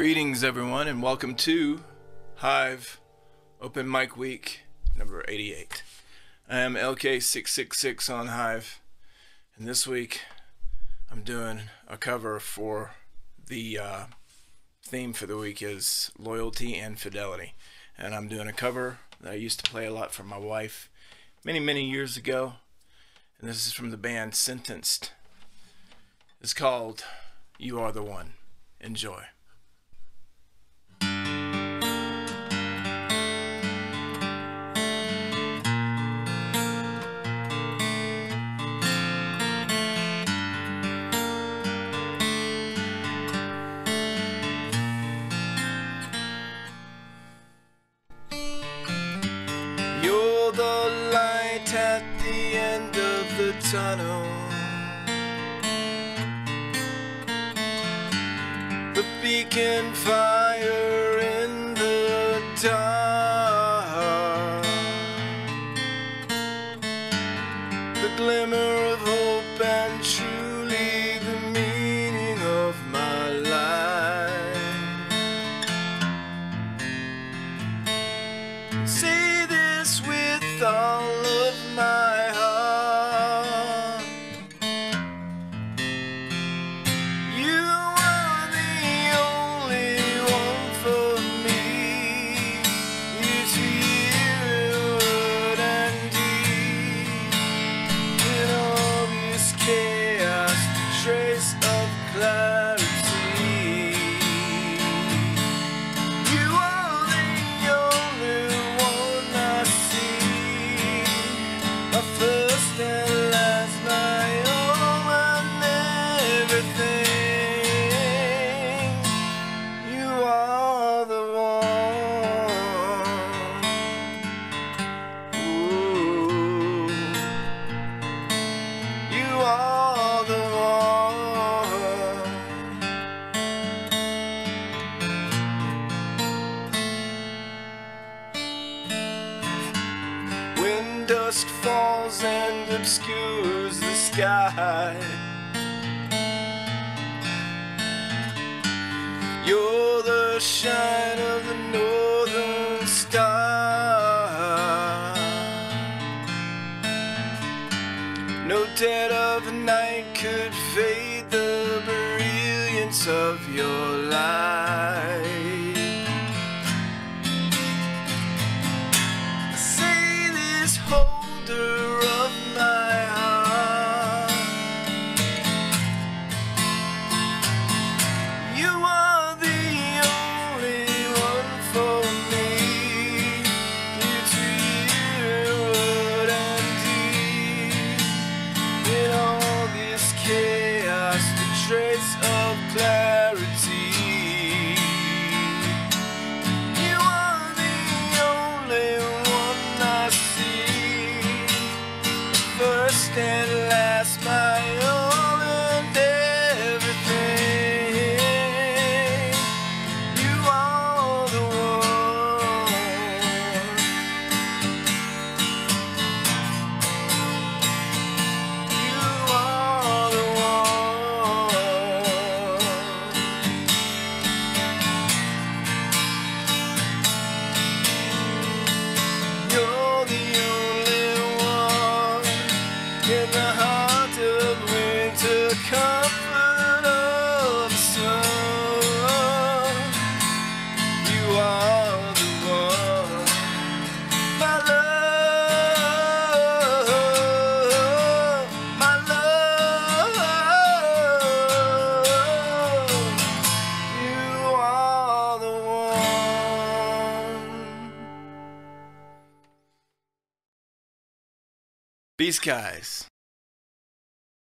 Greetings everyone and welcome to Hive Open Mic Week number 88. I am LK666 on Hive, and this week I'm doing a cover for the theme for the week is Loyalty and Fidelity, and I'm doing a cover that I used to play a lot for my wife many years ago, and this is from the band Sentenced. It's called You Are the One. Enjoy. You're the light at the end of the tunnel, the beacon fire in the dark, the glimmer of hope and truly the meaning of my life. Say this with all of my heart: you are the only one for me. You hear and deep in all this chaos, the trace of clarity. You are the only one I see, my first and last, my all and everything. You are the one. Ooh. You are the one. When dusk falls and obscures the sky, you're the shine of the northern star. No dead of night could fade the brilliance of your light. Say this, holder of my heart: you are the only one for me. You hear and deep in all this chaos, the trace of clarity. You are the only one I see, first and last, my all and everything. You are the one. You are the one. You're the only one in the heart of winter, comfort of the sun. You are the one, my love, my love. You are the one. Peace, guys.